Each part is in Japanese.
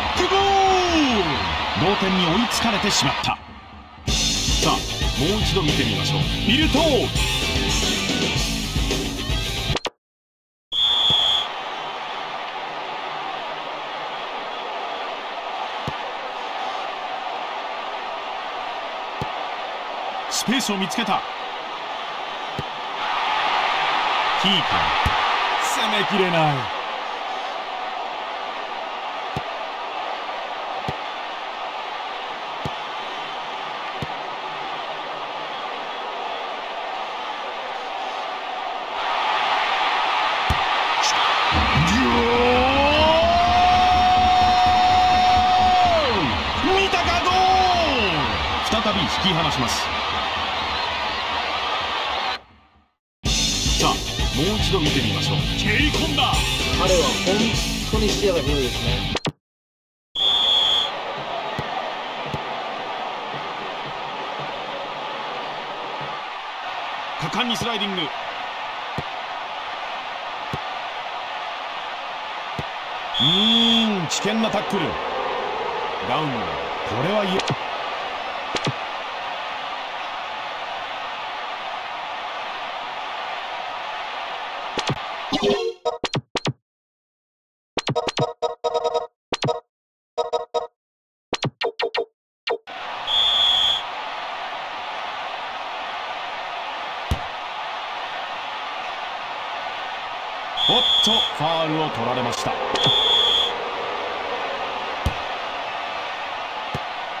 ックゴール。同点に追いつかれてしまった。さあもう一度見てみましょう。見るとスペースを見つけた。キーパー攻めきれない。見たか、ゴール。再び引き離します。さあもう一度見てみましょう。蹴り込んだ。 彼は本当に視野が広いですね。 果敢にスライディング。危険なタックル。ダウン。これはいい。おっとファールを取られました。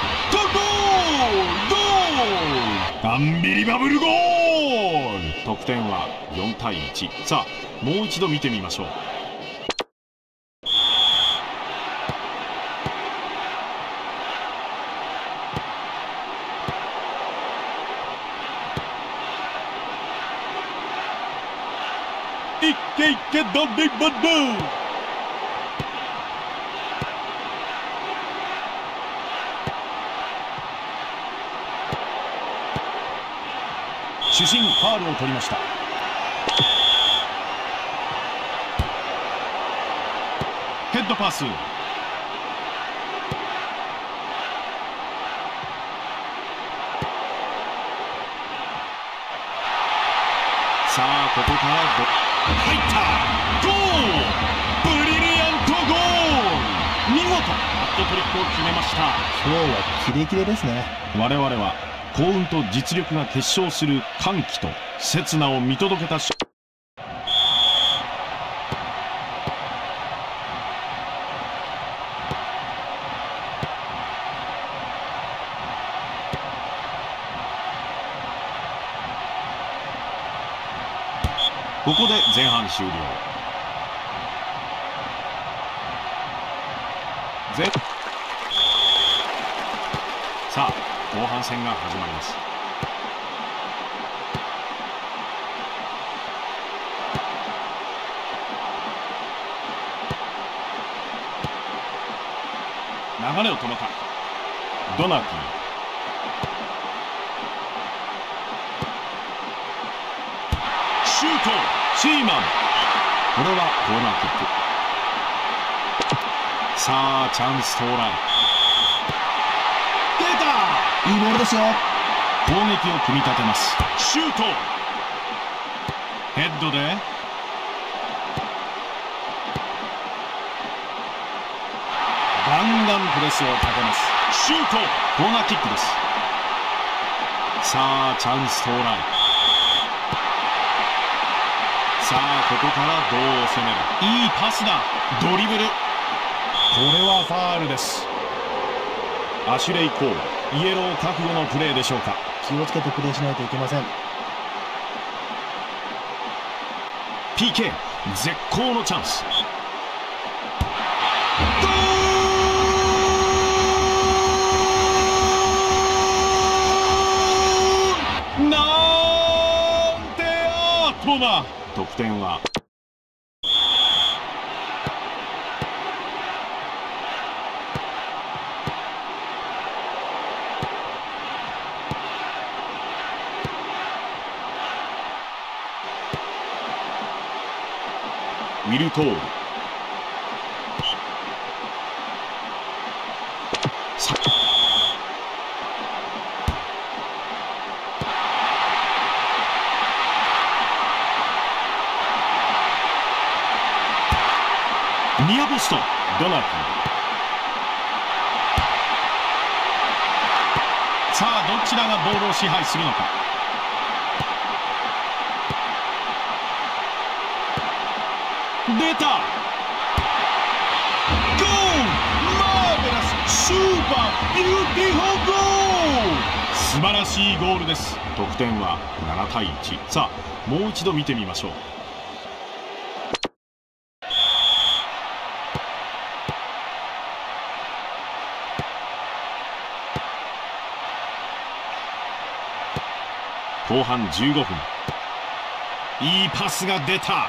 アンビリバブルゴール。得点は4対1。さあもう一度見てみましょう。いけいけドリブル。主審ファウルを取りました。ヘッドパス。さあここから入った。ゴール。ブリリアントゴール。見事ハットトリックを決めました。 今日はキレキレですね。 我々は幸運と実力が結晶する歓喜と刹那を見届けたここで前半終了。さあ後半戦が始まります。流れを止めた。ドナティ。シュート。シーマン。これはコーナーキック。さあチャンス到来。出た。 いいボールですよ。 攻撃を組み立てます。シュート。ヘッドでガンガンプレスをかけます。シュート。コーナーキックです。さあチャンス到来。さあここからどう攻める。いいパスだ。ドリブル。これはファールです。アシュレイ・コール、イエロー覚悟のプレーでしょうか。 気をつけてプレーしないといけません。 PK 絶好のチャンス。なんてアートな。得点はウィルトール。ニアポスト、ドナルド。さあどちらがボールを支配するのか。出た。ゴール。マーベラス、スーパービューティフルゴール。素晴らしいゴールです。得点は7対1。さあもう一度見てみましょう。後半15分、いいパスが出た。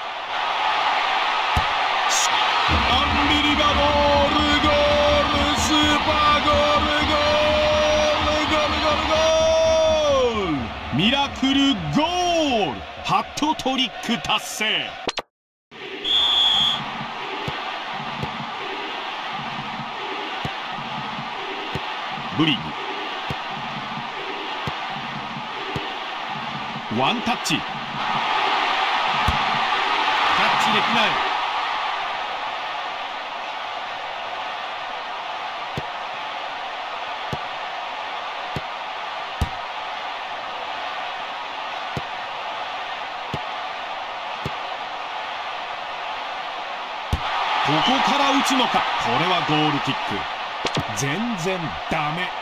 アンビリバボール、ゴール、スーパーゴール、ゴール、ゴール、ゴール、ゴール、ミラクルゴール、ハットトリック達成。ブリグ、ワンタッチ、タッチできない。ここから打つのか。これはゴールキック。全然ダメ。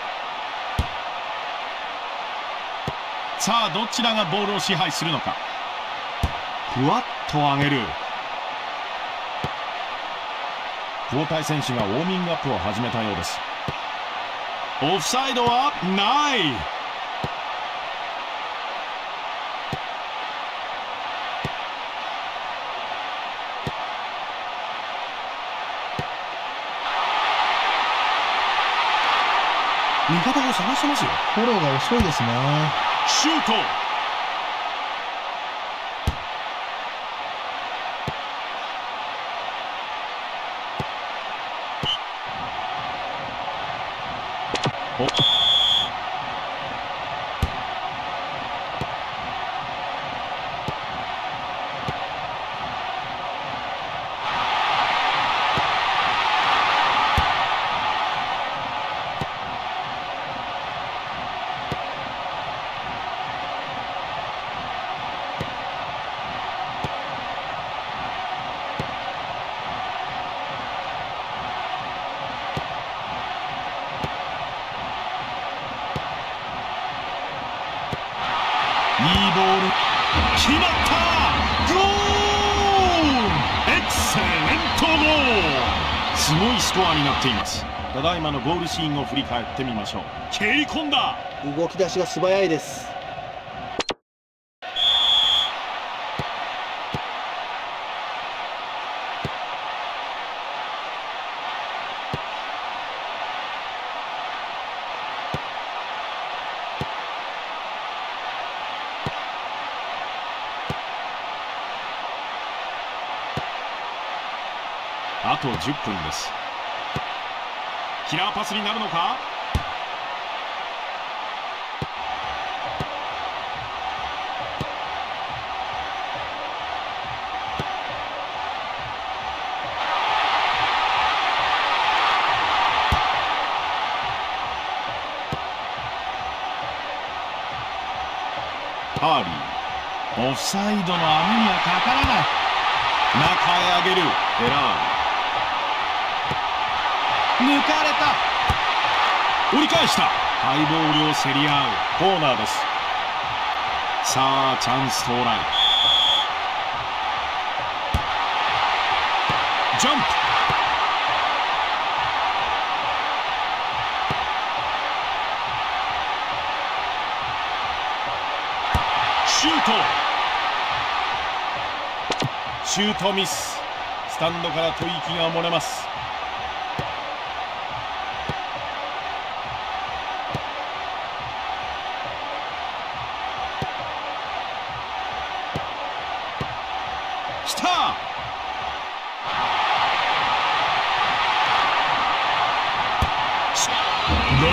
さあどちらがボールを支配するのか。ふわっと上げる。交代選手がウォーミングアップを始めたようです。オフサイドはない。味方を探してますよ。 フォローが遅いですね。 シュート。いいボール、決まった。ゴール、エクセレントゴール。すごいスコアになっています。ただいまのゴールシーンを振り返ってみましょう。蹴り込んだ。 動き出しが素早いです。 あと10分です。キラーパスになるのか。ハーリー、オフサイドの網にはかからない。中へ上げる。エラー。抜かれた。折り返した。ハイボールを競り合うコーナーです。さあチャンス到来。ジャンプ。シュート。シュートミス。スタンドから吐息が漏れます。来た。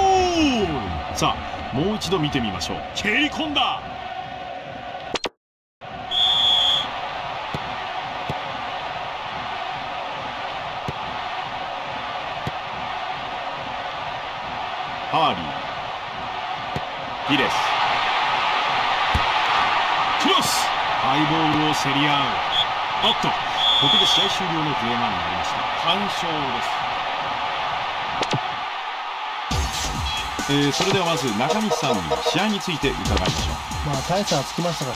ール。さあもう一度見てみましょう。蹴り込んだ。ハーリー、ピレス、クロス、ハイボールを競り合う。おっと、ここで試合終了の笛が鳴りました。完勝です。それではまず中西さんに試合について伺いましょう。 大差はつきましたが、